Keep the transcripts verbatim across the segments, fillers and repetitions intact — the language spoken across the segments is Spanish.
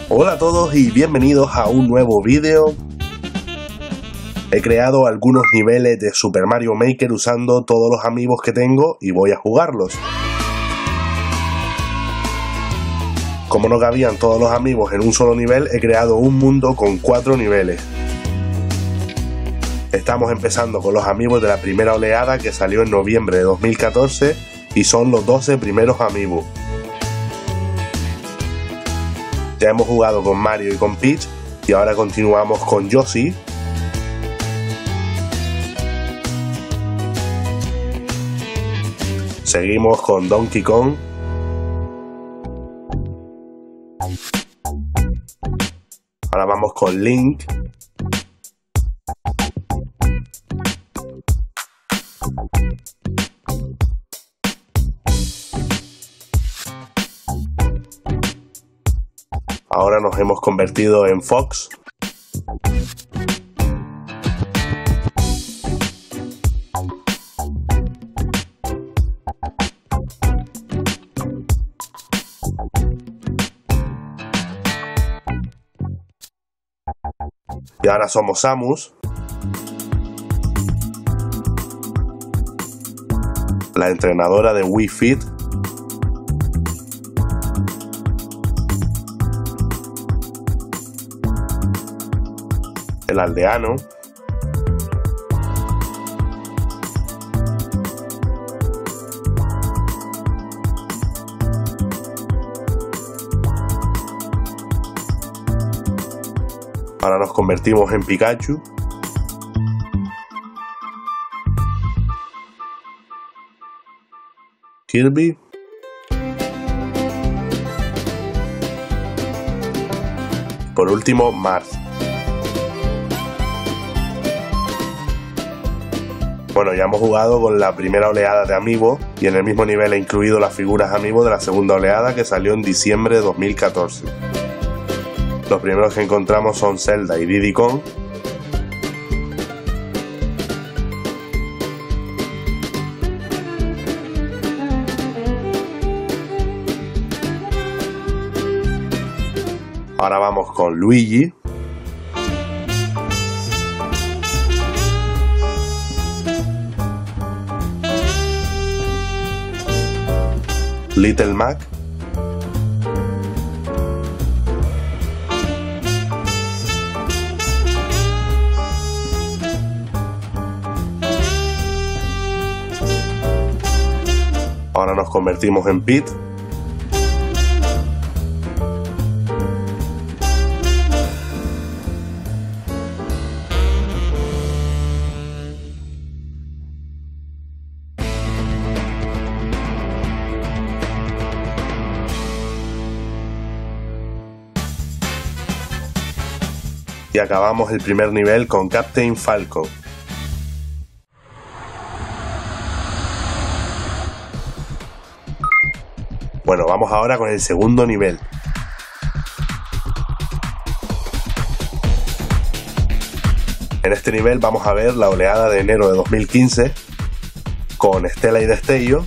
Hola a todos y bienvenidos a un nuevo vídeo. He creado algunos niveles de Super Mario Maker usando todos los amigos que tengo y voy a jugarlos. Como no cabían todos los amigos en un solo nivel, he creado un mundo con cuatro niveles. Estamos empezando con los amigos de la primera oleada que salió en noviembre de dos mil catorce y son los doce primeros amigos. Ya hemos jugado con Mario y con Peach y ahora continuamos con Yoshi. Seguimos con Donkey Kong. Ahora vamos con Link. Ahora nos hemos convertido en Fox. Y ahora somos Samus. La entrenadora de Wii Fit. El aldeano. Ahora nos convertimos en Pikachu. Kirby. Por último, Marth. Bueno, ya hemos jugado con la primera oleada de Amiibo y en el mismo nivel he incluido las figuras Amiibo de la segunda oleada que salió en diciembre de dos mil catorce. Los primeros que encontramos son Zelda y Diddy Kong. Ahora vamos con Luigi. Little Mac. Ahora nos convertimos en Pete. Y acabamos el primer nivel con Captain Falcon. Bueno, vamos ahora con el segundo nivel. En este nivel vamos a ver la oleada de enero de dos mil quince con Estela y Destello.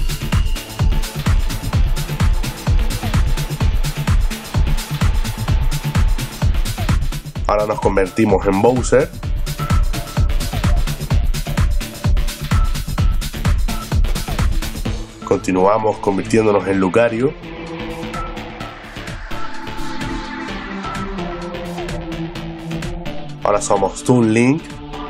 Ahora nos convertimos en Bowser. Continuamos convirtiéndonos en Lucario. Ahora somos Toon Link.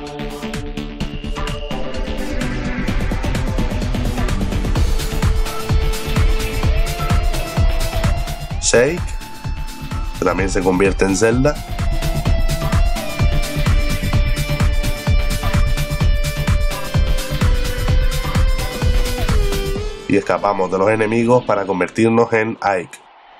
Shake, que también se convierte en Zelda. Y escapamos de los enemigos para convertirnos en Ike.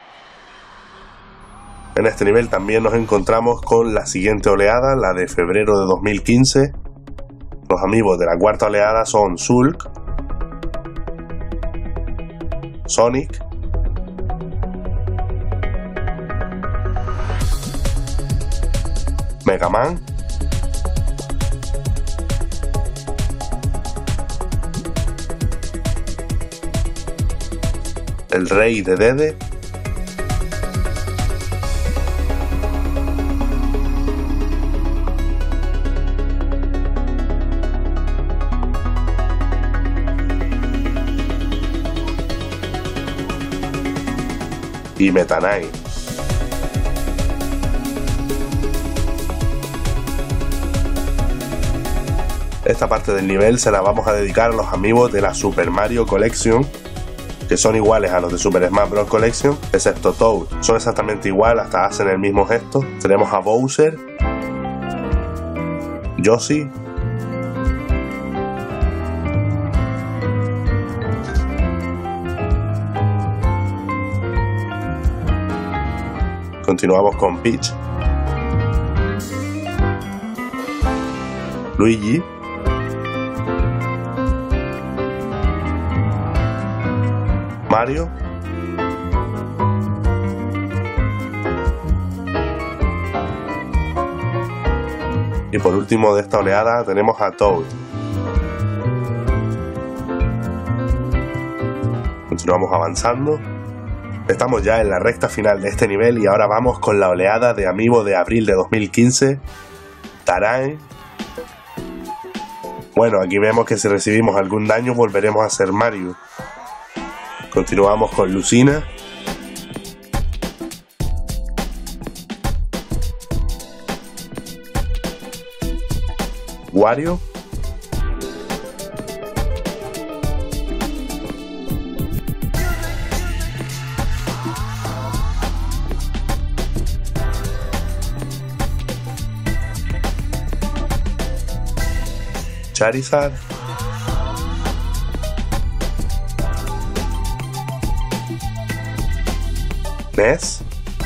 En este nivel también nos encontramos con la siguiente oleada, la de febrero de dos mil quince. Los amigos de la cuarta oleada son Shulk, Sonic, Mega Man, el rey de Dede, y Meta Knight. Esta parte del nivel se la vamos a dedicar a los amigos de la Super Mario Collection, que son iguales a los de Super Smash Bros. Collection, excepto Toad. Son exactamente igual, hasta hacen el mismo gesto. Tenemos a Bowser, Yoshi, continuamos con Peach, Luigi, Mario, y por último de esta oleada tenemos a Toad. Continuamos avanzando. Estamos ya en la recta final de este nivel y ahora vamos con la oleada de Amiibo de abril de dos mil quince, Terrain. Bueno, aquí vemos que si recibimos algún daño volveremos a ser Mario. Continuamos con Lucina, Wario, Charizard, Ness,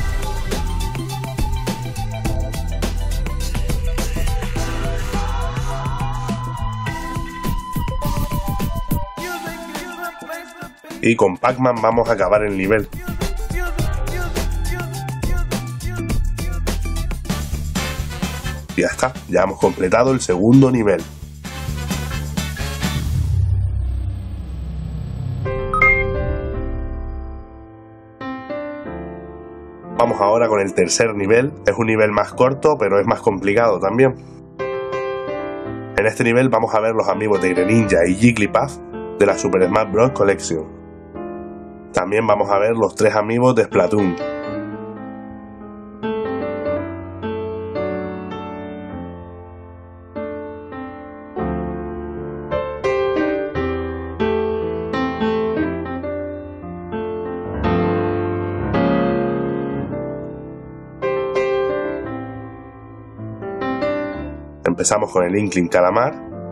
y con Pac-Man vamos a acabar el nivel. Y ya está, ya hemos completado el segundo nivel. Vamos ahora con el tercer nivel. Es un nivel más corto, pero es más complicado también. En este nivel vamos a ver los amigos de Greninja y Jigglypuff de la Super Smash Bros. Collection. También vamos a ver los tres amigos de Splatoon. Empezamos con el Inkling Calamar,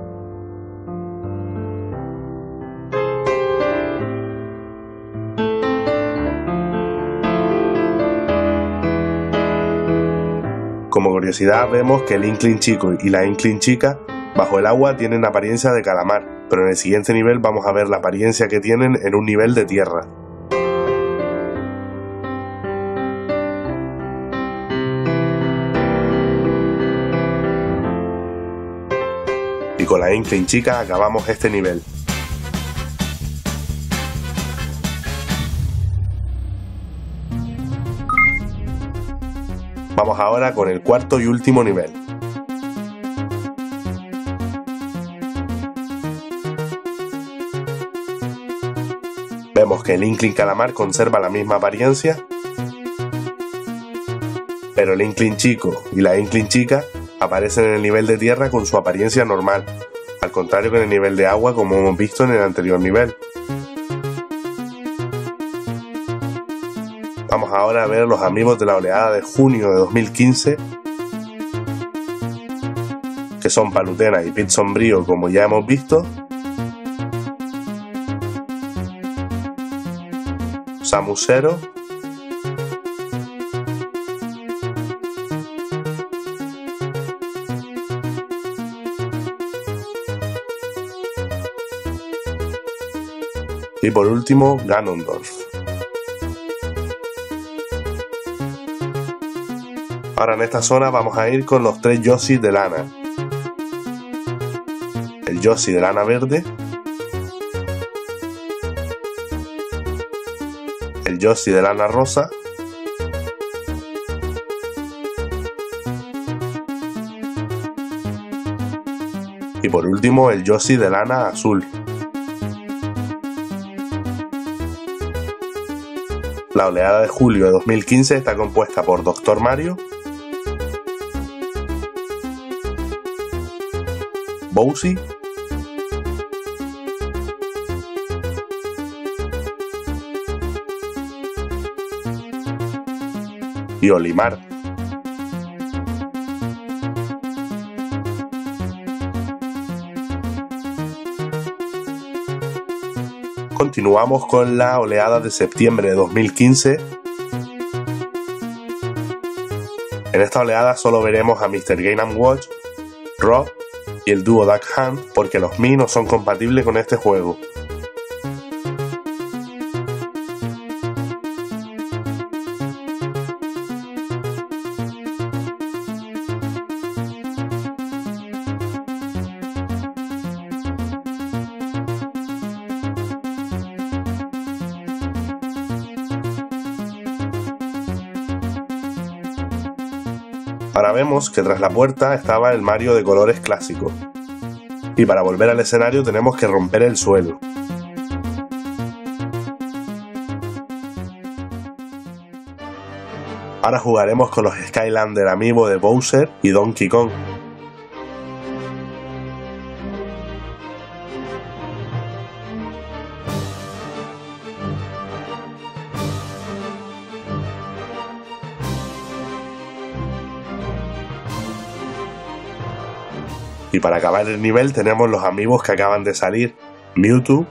como curiosidad vemos que el Inkling chico y la Inkling chica bajo el agua tienen apariencia de calamar, pero en el siguiente nivel vamos a ver la apariencia que tienen en un nivel de tierra. Y con la Inkling chica acabamos este nivel. Vamos ahora con el cuarto y último nivel. Vemos que el Inkling Calamar conserva la misma apariencia, pero el Inkling chico y la Inkling chica aparecen en el nivel de tierra con su apariencia normal, al contrario que en el nivel de agua como hemos visto en el anterior nivel. Vamos ahora a ver los amigos de la oleada de junio de dos mil quince, que son Palutena y Pit Sombrío como ya hemos visto, Samus Zero, y por último Ganondorf. Ahora en esta zona vamos a ir con los tres Yoshi de lana. El Yoshi de lana verde, el Yoshi de lana rosa y por último el Yoshi de lana azul. La oleada de julio de dos mil quince está compuesta por Doctor Mario, Bowsy, y Olimar. Continuamos con la oleada de septiembre de dos mil quince. En esta oleada solo veremos a míster Game and Watch, Rob y el dúo Duck Hunt porque los Mii no son compatibles con este juego. Ahora vemos que tras la puerta estaba el Mario de colores clásico. Y para volver al escenario tenemos que romper el suelo. Ahora jugaremos con los Skylander Amiibo de Bowser y Donkey Kong. Y para acabar el nivel tenemos los Amiibos que acaban de salir, Mewtwo,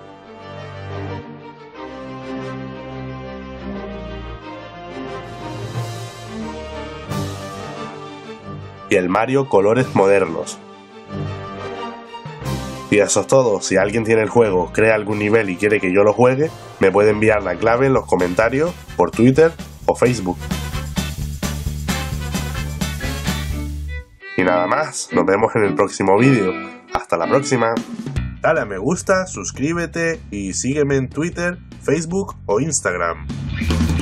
y el Mario colores modernos. Y eso es todo. Si alguien tiene el juego, crea algún nivel y quiere que yo lo juegue, me puede enviar la clave en los comentarios, por Twitter o Facebook. Y nada más, nos vemos en el próximo vídeo. Hasta la próxima. Dale a me gusta, suscríbete y sígueme en Twitter, Facebook o Instagram.